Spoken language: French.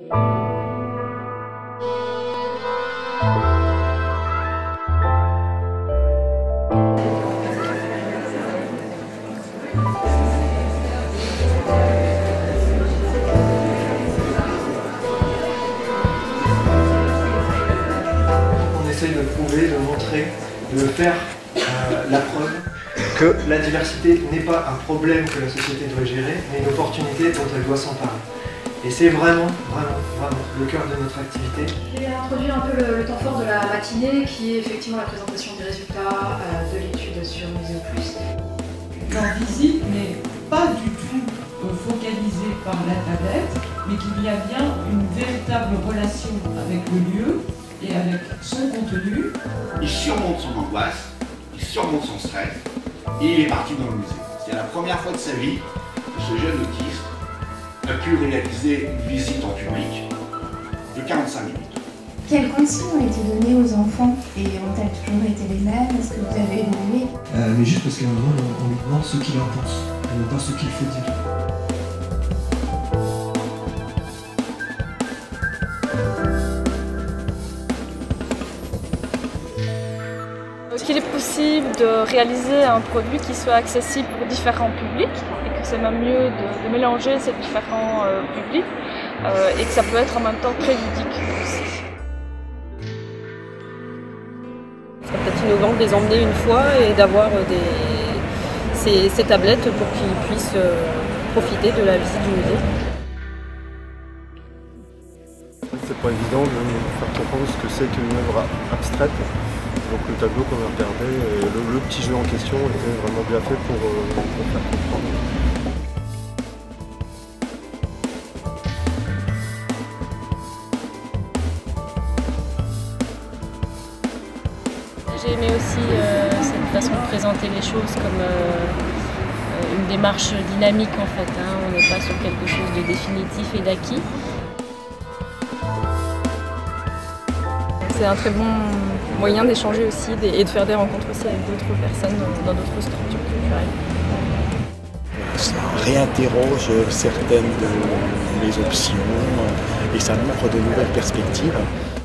On essaye de prouver, de montrer, de faire la preuve que la diversité n'est pas un problème que la société doit gérer, mais une opportunité dont elle doit s'emparer. Et c'est vraiment le cœur de notre activité. J'ai introduit un peu le temps fort de la matinée, qui est effectivement la présentation des résultats de l'étude sur Museo Plus. Leur visite n'est pas du tout focalisée par la tablette, mais qu'il y a bien une véritable relation avec le lieu et avec son contenu. Il surmonte son angoisse, il surmonte son stress et il est parti dans le musée. C'est la première fois de sa vie que ce jeune autiste a pu réaliser une visite en public de 45 minutes. Quelles consignes ont été données aux enfants et ont-elles toujours été les mêmes? Est-ce que vous avez évolué? Mais juste parce qu'à un moment, on lui demande ce qu'il en pense, et non pas ce qu'il faut dire. Qu'il est possible de réaliser un produit qui soit accessible pour différents publics et que c'est même mieux de mélanger ces différents publics et que ça peut être en même temps très ludique aussi. Ce serait peut-être innovant de les emmener une fois et d'avoir ces tablettes pour qu'ils puissent profiter de la visite du musée. C'est pas évident de faire comprendre ce que c'est qu'une œuvre abstraite. Donc le tableau qu'on a regardé, le petit jeu en question était vraiment bien fait pour faire comprendre. J'ai aimé aussi cette façon de présenter les choses comme une démarche dynamique en fait. On n'est pas sur quelque chose de définitif et d'acquis. C'est un très bon moyen d'échanger aussi et de faire des rencontres aussi avec d'autres personnes dans d'autres structures culturelles. Ça réinterroge certaines de mes options et ça m'ouvre de nouvelles perspectives.